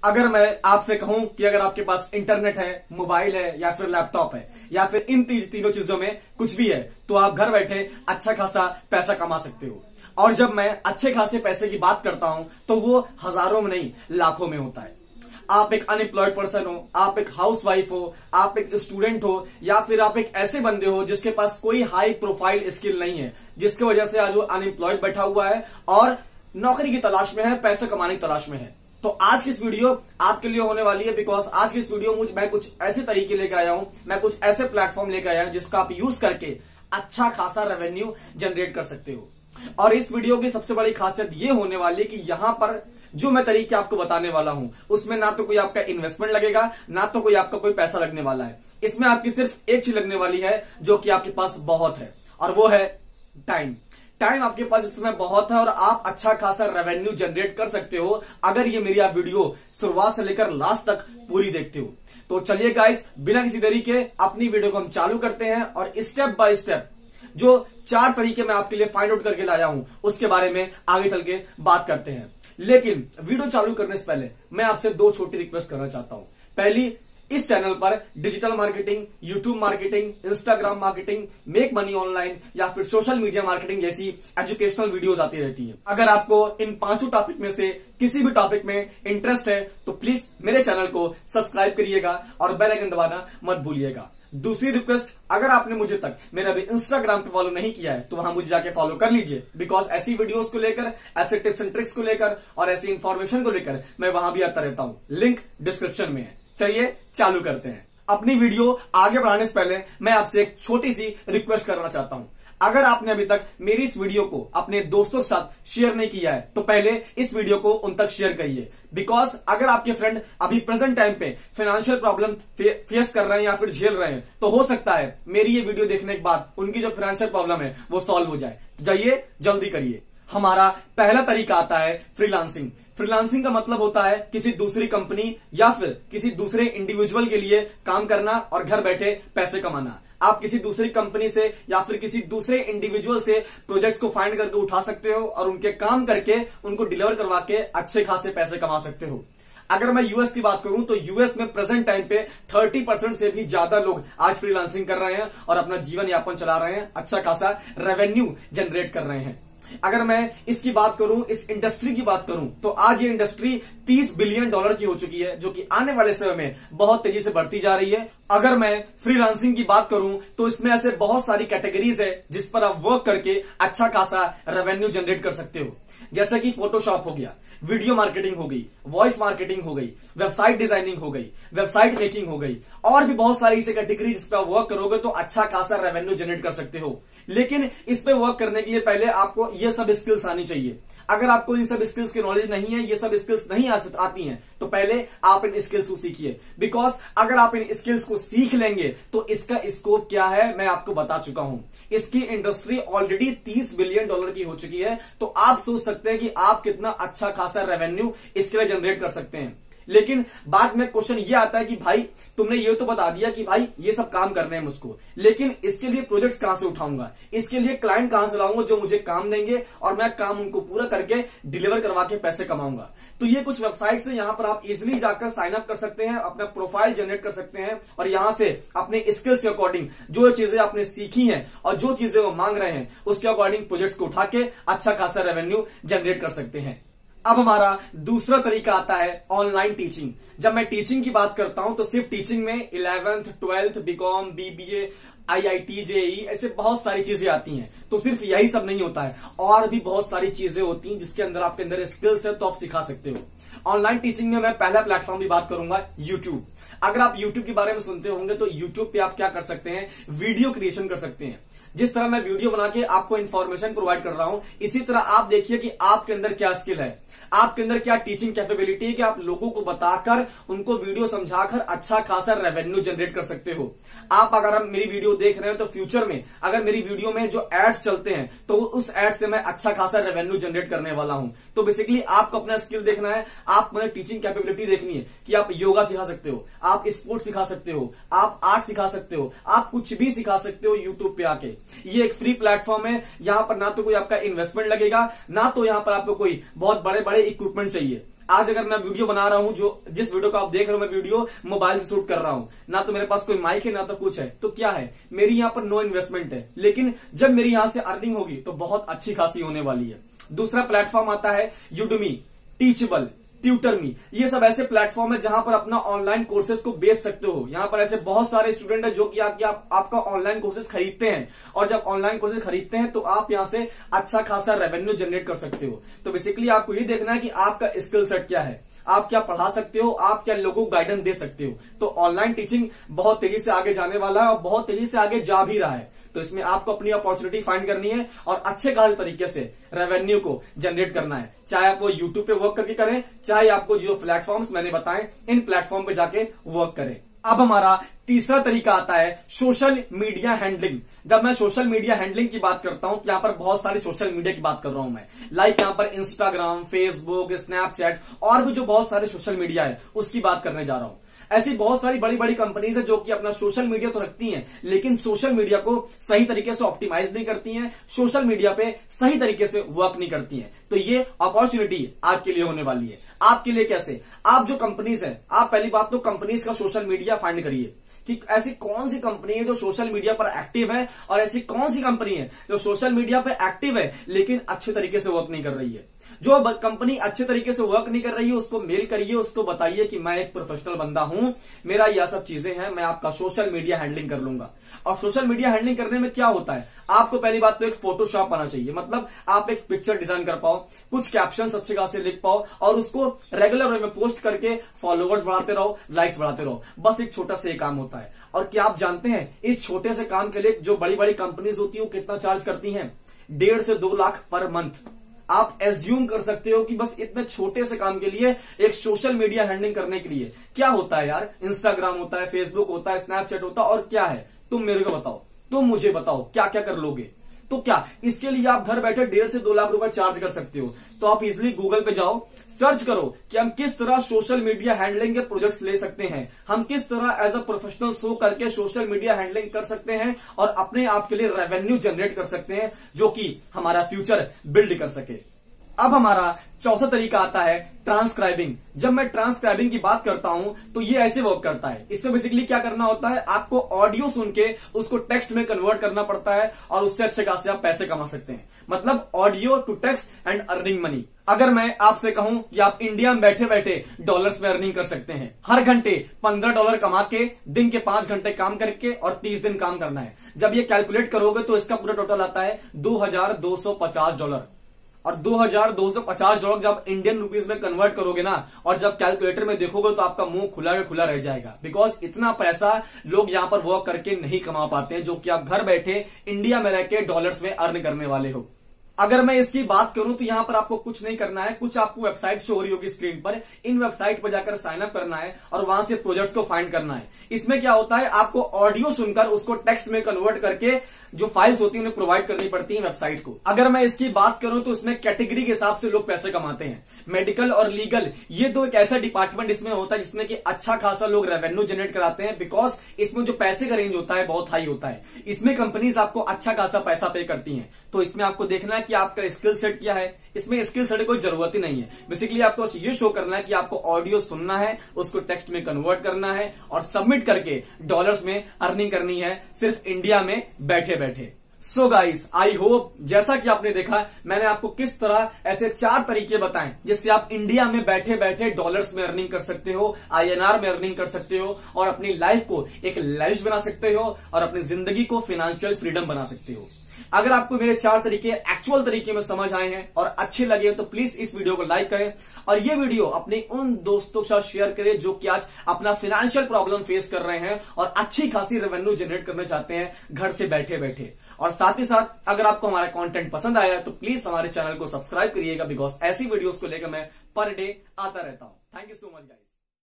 अगर मैं आपसे कहूं कि अगर आपके पास इंटरनेट है, मोबाइल है या फिर लैपटॉप है या फिर इन तीनों चीजों में कुछ भी है तो आप घर बैठे अच्छा खासा पैसा कमा सकते हो। और जब मैं अच्छे खासे पैसे की बात करता हूं तो वो हजारों में नहीं लाखों में होता है। आप एक अनएम्प्लॉयड पर्सन हो, आप एक हाउसवाइफ हो, आप एक स्टूडेंट हो या फिर आप एक ऐसे बंदे हो जिसके पास कोई हाई प्रोफाइल स्किल नहीं है, जिसकी वजह से आज वो अनएम्प्लॉयड बैठा हुआ है और नौकरी की तलाश में है, पैसे कमाने की तलाश में है। तो आज की इस वीडियो आपके लिए होने वाली है, बिकॉज आज की इस वीडियो मैं कुछ ऐसे तरीके लेकर आया हूं, मैं कुछ ऐसे प्लेटफॉर्म लेकर आया हूं जिसका आप यूज करके अच्छा खासा रेवेन्यू जनरेट कर सकते हो। और इस वीडियो की सबसे बड़ी खासियत ये होने वाली है कि यहां पर जो मैं तरीके आपको बताने वाला हूं उसमें ना तो कोई आपका इन्वेस्टमेंट लगेगा, ना तो कोई आपका कोई पैसा लगने वाला है। इसमें आपकी सिर्फ एक चीज लगने वाली है जो कि आपके पास बहुत है, और वो है टाइम। टाइम आपके पास इस समय बहुत है और आप अच्छा खासा रेवेन्यू जनरेट कर सकते हो अगर ये मेरी आप वीडियो शुरुआत से लेकर लास्ट तक पूरी देखते हो। तो चलिए गाइस, बिना किसी देरी के अपनी वीडियो को हम चालू करते हैं और स्टेप बाय स्टेप जो 4 तरीके मैं आपके लिए फाइंड आउट करके लाया हूं उसके बारे में आगे चल के बात करते हैं। लेकिन वीडियो चालू करने से पहले मैं आपसे 2 छोटी रिक्वेस्ट करना चाहता हूं। पहली, इस चैनल पर digital marketing, YouTube marketing, Instagram marketing, make money online या फिर सोशल मीडिया मार्केटिंग जैसी एजुकेशनल वीडियोस आती रहती है। अगर आपको इन 5 टॉपिक में से किसी भी टॉपिक में इंटरेस्ट है तो प्लीज मेरे चैनल को सब्सक्राइब करिएगा और बेल आइकन दबाना मत भूलिएगा। दूसरी रिक्वेस्ट, अगर आपने मुझे तक मेरा भी इंस्टाग्राम पे फॉलो नहीं किया है तो वहां मुझे जाके फॉलो कर लीजिए, बिकॉज ऐसी वीडियोस को लेकर, ऐसे टिप्स एंड ट्रिक्स को लेकर और ऐसी इंफॉर्मेशन को लेकर मैं वहां भी आता रहता हूं। लिंक डिस्क्रिप्शन में है। चलिए चालू करते हैं। अपनी वीडियो आगे बढ़ाने से पहले मैं आपसे एक छोटी सी रिक्वेस्ट करना चाहता हूं। अगर आपने अभी तक मेरी इस वीडियो को अपने दोस्तों के साथ शेयर नहीं किया है तो पहले इस वीडियो को उन तक शेयर करिए, बिकॉज अगर आपके फ्रेंड अभी प्रेजेंट टाइम पे फाइनेंशियल प्रॉब्लम फेस कर रहे हैं या फिर झेल रहे हैं तो हो सकता है मेरी ये वीडियो देखने के बाद उनकी जो फाइनेंशियल प्रॉब्लम है वो सॉल्व हो जाए। जाइए जल्दी करिए। हमारा पहला तरीका आता है फ्रीलांसिंग। फ्रीलांसिंग का मतलब होता है किसी दूसरी कंपनी या फिर किसी दूसरे इंडिविजुअल के लिए काम करना और घर बैठे पैसे कमाना। आप किसी दूसरी कंपनी से या फिर किसी दूसरे इंडिविजुअल से प्रोजेक्ट्स को फाइंड करके उठा सकते हो और उनके काम करके उनको डिलीवर करवा के अच्छे खासे पैसे कमा सकते हो। अगर मैं यूएस की बात करूं तो यूएस में प्रेजेंट टाइम पे 30% से भी ज्यादा लोग आज फ्रीलांसिंग कर रहे हैं और अपना जीवन यापन चला रहे हैं, अच्छा खासा रेवेन्यू जनरेट कर रहे हैं। अगर मैं इसकी बात करूं, इस इंडस्ट्री की बात करूं तो आज ये इंडस्ट्री $30 बिलियन की हो चुकी है, जो कि आने वाले समय में बहुत तेजी से बढ़ती जा रही है। अगर मैं फ्रीलांसिंग की बात करूं तो इसमें ऐसे बहुत सारी कैटेगरीज है जिस पर आप वर्क करके अच्छा खासा रेवेन्यू जनरेट कर सकते हो। जैसे कि फोटोशॉप हो गया, वीडियो मार्केटिंग हो गई, वॉइस मार्केटिंग हो गई, वेबसाइट डिजाइनिंग हो गई, वेबसाइट मेकिंग हो गई और भी बहुत सारी ऐसी कैटेगरी जिस पर वर्क करोगे तो अच्छा खासा रेवेन्यू जनरेट कर सकते हो। लेकिन इस पे वर्क करने के लिए पहले आपको ये सब स्किल्स आनी चाहिए। अगर आपको इन सब स्किल्स की नॉलेज नहीं है, ये सब स्किल्स नहीं आती हैं तो पहले आप इन स्किल्स को सीखिए, बिकॉज अगर आप इन स्किल्स को सीख लेंगे तो इसका स्कोप क्या है मैं आपको बता चुका हूं। इसकी इंडस्ट्री ऑलरेडी $30 बिलियन की हो चुकी है, तो आप सोच सकते हैं कि आप कितना अच्छा खासा रेवेन्यू इसके लिए जनरेट कर सकते हैं। लेकिन बाद में क्वेश्चन ये आता है कि भाई तुमने ये तो बता दिया कि भाई ये सब काम करने हैं मुझको, लेकिन इसके लिए प्रोजेक्ट्स कहां से उठाऊंगा, इसके लिए क्लाइंट कहां से लाऊंगा जो मुझे काम देंगे और मैं काम उनको पूरा करके डिलीवर करवा के पैसे कमाऊंगा। तो ये कुछ वेबसाइट्स है, यहां पर आप इजिली जाकर साइन अप कर सकते हैं, अपना प्रोफाइल जनरेट कर सकते हैं और यहां से अपने स्किल्स के अकॉर्डिंग जो चीजें आपने सीखी हैं और जो चीजें वो मांग रहे हैं उसके अकॉर्डिंग प्रोजेक्ट्स को उठा के अच्छा खासा रेवेन्यू जनरेट कर सकते हैं। अब हमारा दूसरा तरीका आता है ऑनलाइन टीचिंग। जब मैं टीचिंग की बात करता हूं तो सिर्फ टीचिंग में 11th, 12th, BCom, BBA, IIT, JEE ऐसे बहुत सारी चीजें आती हैं। तो सिर्फ यही सब नहीं होता है, और भी बहुत सारी चीजें होती हैं जिसके अंदर आपके अंदर स्किल्स है तो आप सिखा सकते हो। ऑनलाइन टीचिंग में मैं पहला प्लेटफॉर्म की बात करूंगा, यूट्यूब। अगर आप यूट्यूब के बारे में सुनते होंगे तो यूट्यूब पे आप क्या कर सकते हैं, वीडियो क्रिएशन कर सकते हैं। जिस तरह मैं वीडियो बना के आपको इन्फॉर्मेशन प्रोवाइड कर रहा हूं, इसी तरह आप देखिए कि आपके अंदर क्या स्किल है, आपके अंदर क्या टीचिंग कैपेबिलिटी है कि आप लोगों को बताकर उनको वीडियो समझाकर अच्छा खासा रेवेन्यू जनरेट कर सकते हो। आप अगर मेरी वीडियो देख रहे हो तो फ्यूचर में अगर मेरी वीडियो में जो एड्स चलते हैं तो उस एड से मैं अच्छा खासा रेवेन्यू जनरेट करने वाला हूं। तो बेसिकली आपको अपना स्किल देखना है, आपको टीचिंग कैपेबिलिटी देखनी है कि आप योगा सिखा सकते हो, आप स्पोर्ट्स सिखा सकते हो, आप आर्ट सिखा सकते हो, आप कुछ भी सिखा सकते हो यूट्यूब पे आके। ये एक फ्री प्लेटफॉर्म है, यहां पर ना तो कोई आपका इन्वेस्टमेंट लगेगा, ना तो यहां पर आपको कोई बहुत बड़े सारे इक्विपमेंट चाहिए। आज अगर मैं वीडियो बना रहा हूं, जिस वीडियो को आप देख रहे हो, मैं वीडियो मोबाइल से शूट कर रहा हूं, ना तो मेरे पास कोई माइक है ना तो कुछ है, तो क्या है, मेरी यहाँ पर नो इन्वेस्टमेंट है। लेकिन जब मेरी यहाँ से अर्निंग होगी तो बहुत अच्छी खासी होने वाली है। दूसरा प्लेटफॉर्म आता है यूडेमी, टीचेबल, ट्यूटरमी। ये सब ऐसे प्लेटफॉर्म है जहां पर अपना ऑनलाइन कोर्सेज को बेच सकते हो। यहाँ पर ऐसे बहुत सारे स्टूडेंट है जो कि आपका ऑनलाइन कोर्सेज खरीदते हैं, और जब ऑनलाइन कोर्सेज खरीदते हैं तो आप यहाँ से अच्छा खासा रेवेन्यू जनरेट कर सकते हो। तो बेसिकली आपको ये देखना है कि आपका स्किल सेट क्या है, आप क्या पढ़ा सकते हो, आप क्या लोगों को गाइडेंस दे सकते हो। तो ऑनलाइन टीचिंग बहुत तेजी से आगे जाने वाला है और बहुत तेजी से आगे जा भी रहा है। तो इसमें आपको अपनी अपॉर्चुनिटी फाइंड करनी है और अच्छे खासे तरीके से रेवेन्यू को जनरेट करना है, चाहे आप वो यूट्यूब पे वर्क करके करें, चाहे आपको जो प्लेटफॉर्म्स मैंने बताए इन प्लेटफॉर्म पे जाके वर्क करें। अब हमारा तीसरा तरीका आता है सोशल मीडिया हैंडलिंग। जब मैं सोशल मीडिया हैंडलिंग की बात करता हूं, यहाँ पर बहुत सारी सोशल मीडिया की बात कर रहा हूं मैं, लाइक यहाँ पर इंस्टाग्राम, फेसबुक, स्नैपचैट और भी जो बहुत सारे सोशल मीडिया है उसकी बात करने जा रहा हूं। ऐसी बहुत सारी बड़ी बड़ी कंपनीज है जो कि अपना सोशल मीडिया तो रखती हैं, लेकिन सोशल मीडिया को सही तरीके से ऑप्टिमाइज नहीं करती हैं, सोशल मीडिया पे सही तरीके से वर्क नहीं करती हैं। तो ये अपॉर्चुनिटी आपके लिए होने वाली है। आपके लिए कैसे? आप जो कंपनीज है, आप पहली बात तो कंपनीज का सोशल मीडिया फाइंड करिए कि ऐसी कौन सी कंपनी है जो सोशल मीडिया पर एक्टिव है, और ऐसी कौन सी कंपनी है जो सोशल मीडिया पर एक्टिव है लेकिन अच्छे तरीके से वर्क नहीं कर रही है। जो कंपनी अच्छे तरीके से वर्क नहीं कर रही है उसको मेल करिए, उसको बताइए कि मैं एक प्रोफेशनल बंदा हूं, मेरा यह सब चीजें हैं, मैं आपका सोशल मीडिया हैंडलिंग कर लूंगा। और सोशल मीडिया हैंडलिंग करने में क्या होता है, आपको पहली बात तो एक फोटोशॉप आना चाहिए, मतलब आप एक पिक्चर डिजाइन कर पाओ, कुछ कैप्शन अच्छे खासे लिख पाओ और उसको रेगुलर वे में पोस्ट करके फॉलोवर्स बढ़ाते रहो, लाइक्स बढ़ाते रहो। बस एक छोटा सा काम होता है। और क्या आप जानते हैं इस छोटे से काम के लिए जो बड़ी बड़ी कंपनीज होती है वो कितना चार्ज करती हैं? 1.5 से 2 लाख पर मंथ। आप एज्यूम कर सकते हो कि बस इतने छोटे से काम के लिए, एक सोशल मीडिया हैंडलिंग करने के लिए क्या होता है यार, इंस्टाग्राम होता है, फेसबुक होता है, स्नैपचैट होता है, और क्या है, तुम मेरे को बताओ, तुम मुझे बताओ क्या क्या कर लोगे। तो क्या इसके लिए आप घर बैठे 1.5 से 2 लाख रुपए चार्ज कर सकते हो? तो आप इजिली गूगल पे जाओ, सर्च करो कि हम किस तरह सोशल मीडिया हैंडलिंग के प्रोजेक्ट्स ले सकते हैं, हम किस तरह एज अ प्रोफेशनल शो करके सोशल मीडिया हैंडलिंग कर सकते हैं और अपने आप के लिए रेवेन्यू जनरेट कर सकते हैं जो कि हमारा फ्यूचर बिल्ड कर सके। अब हमारा चौथा तरीका आता है ट्रांसक्राइबिंग। जब मैं ट्रांसक्राइबिंग की बात करता हूं तो ये ऐसे वर्क करता है। इसमें बेसिकली क्या करना होता है, आपको ऑडियो सुन के उसको टेक्स्ट में कन्वर्ट करना पड़ता है और उससे अच्छे खासे आप पैसे कमा सकते हैं। मतलब audio to text and earning money. अगर मैं आपसे कहूं कि आप इंडिया में बैठे बैठे डॉलर्स में अर्निंग कर सकते हैं, हर घंटे $15 कमा के दिन के 5 घंटे काम करके और 30 दिन काम करना है। जब ये कैलकुलेट करोगे तो इसका पूरा टोटल आता है $2250। और $2250 जब इंडियन रुपीज में कन्वर्ट करोगे ना, और जब कैलकुलेटर में देखोगे तो आपका मुंह खुला के खुला रह जाएगा। बिकॉज इतना पैसा लोग यहाँ पर वर्क करके नहीं कमा पाते हैं जो कि आप घर बैठे इंडिया में रह के डॉलर्स में अर्न करने वाले हो। अगर मैं इसकी बात करूं तो यहाँ पर आपको कुछ नहीं करना है, कुछ आपको वेबसाइट शो हो रही होगी स्क्रीन पर, इन वेबसाइट पर जाकर साइन अप करना है और वहां से प्रोजेक्ट्स को फाइंड करना है। इसमें क्या होता है, आपको ऑडियो सुनकर उसको टेक्स्ट में कन्वर्ट करके जो फाइल्स होती है उन्हें प्रोवाइड करनी पड़ती है वेबसाइट को। अगर मैं इसकी बात करूं तो इसमें कैटेगरी के हिसाब से लोग पैसे कमाते हैं। मेडिकल और लीगल, ये तो एक ऐसा डिपार्टमेंट इसमें होता है जिसमें कि अच्छा खासा लोग रेवेन्यू जनरेट कराते हैं, बिकॉज इसमें जो पैसे का रेंज होता है बहुत हाई होता है। इसमें कंपनीज आपको अच्छा खासा पैसा पे करती हैं। तो इसमें आपको देखना है कि आपका स्किल सेट क्या है। इसमें स्किल सेट की कोई जरूरत ही नहीं है, बेसिकली आपको बस ये शो करना है कि आपको ऑडियो सुनना है, उसको टेक्स्ट में कन्वर्ट करना है और सबमिट करके डॉलर्स में अर्निंग करनी है, सिर्फ इंडिया में बैठे बैठे। सो गाइस, आई होप जैसा कि आपने देखा मैंने आपको किस तरह ऐसे 4 तरीके बताएं जिससे आप इंडिया में बैठे बैठे डॉलर्स में अर्निंग कर सकते हो, INR में अर्निंग कर सकते हो और अपनी लाइफ को एक लैविश बना सकते हो और अपनी जिंदगी को फाइनेंशियल फ्रीडम बना सकते हो। अगर आपको मेरे 4 तरीके एक्चुअल तरीके में समझ आए हैं और अच्छे लगे तो प्लीज इस वीडियो को लाइक करें और ये वीडियो अपने उन दोस्तों के साथ शेयर करें जो कि आज अपना फाइनेंशियल प्रॉब्लम फेस कर रहे हैं और अच्छी खासी रेवेन्यू जनरेट करना चाहते हैं घर से बैठे बैठे। और साथ ही साथ अगर आपको हमारा कंटेंट पसंद आया तो प्लीज हमारे चैनल को सब्सक्राइब करिएगा, बिकॉज ऐसी वीडियोस को लेकर मैं पर डे आता रहता हूं। Thank you so much guys.